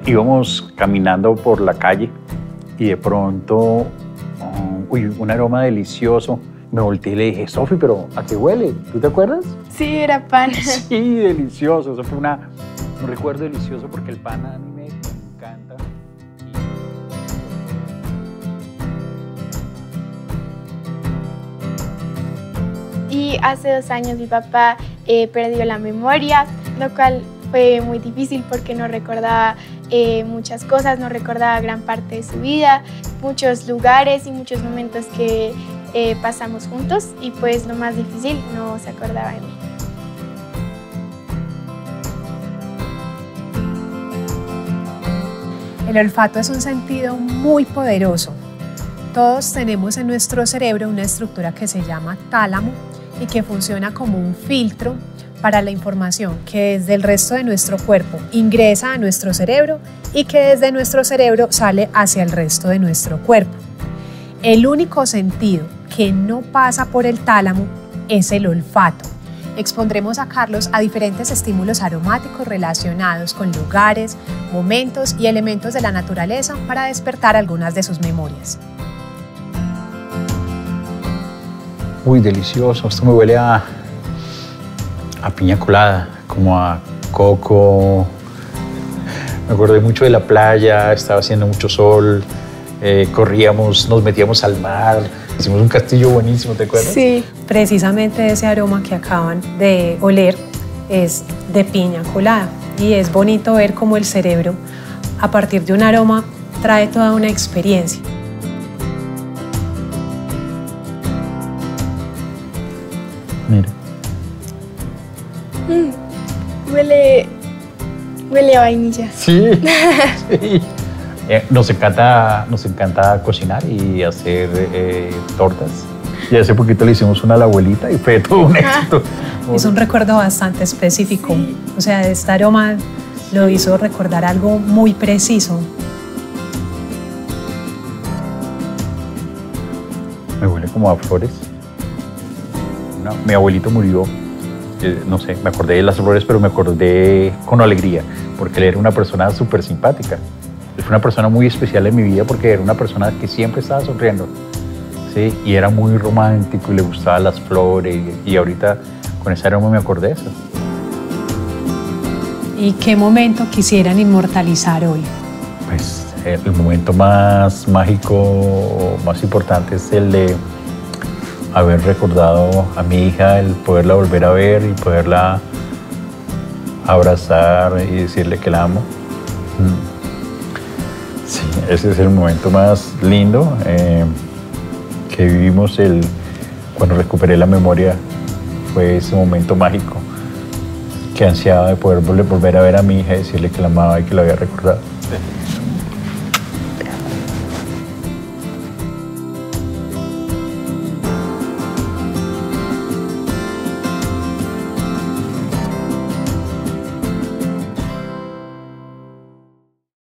íbamos caminando por la calle y de pronto, un aroma delicioso. Me volteé y le dije, Sofi, ¿pero a qué huele? ¿Tú te acuerdas? Sí, era pan. Sí, delicioso. Eso fue un recuerdo delicioso porque el pan a mí me encanta. Y hace 2 años mi papá perdió la memoria, lo cual fue muy difícil porque no recordaba muchas cosas, no recordaba gran parte de su vida, muchos lugares y muchos momentos que pasamos juntos y pues lo más difícil, no se acordaba de mí. El olfato es un sentido muy poderoso. Todos tenemos en nuestro cerebro una estructura que se llama tálamo y que funciona como un filtro para la información que desde el resto de nuestro cuerpo ingresa a nuestro cerebro y que desde nuestro cerebro sale hacia el resto de nuestro cuerpo. El único sentido que no pasa por el tálamo es el olfato. Expondremos a Carlos a diferentes estímulos aromáticos relacionados con lugares, momentos y elementos de la naturaleza para despertar algunas de sus memorias. Uy, delicioso. Esto me huele a piña colada, como a coco. Me acordé mucho de la playa, estaba haciendo mucho sol, corríamos, nos metíamos al mar, hicimos un castillo buenísimo, ¿te acuerdas? Sí, precisamente ese aroma que acaban de oler es de piña colada y es bonito ver cómo el cerebro, a partir de un aroma, trae toda una experiencia. Mira. Huele a vainilla. Sí, sí. Nos encanta cocinar y hacer tortas. Y hace poquito le hicimos una a la abuelita y fue todo un éxito. Es un recuerdo bastante específico. Sí. O sea, este aroma lo hizo recordar algo muy preciso. Me huele como a flores. Mi abuelito murió, no sé, me acordé de las flores, pero me acordé con alegría, porque él era una persona súper simpática. Él fue una persona muy especial en mi vida porque era una persona que siempre estaba sonriendo, ¿sí? Y era muy romántico y le gustaban las flores y ahorita con ese aroma me acordé de eso. ¿Y qué momento quisieran inmortalizar hoy? Pues el momento más mágico, más importante es el de haber recordado a mi hija, el poderla volver a ver y poderla abrazar y decirle que la amo. Sí, ese es el momento más lindo que vivimos. Cuando recuperé la memoria fue ese momento mágico que ansiaba de poder volver a ver a mi hija y decirle que la amaba y que la había recordado. Sí.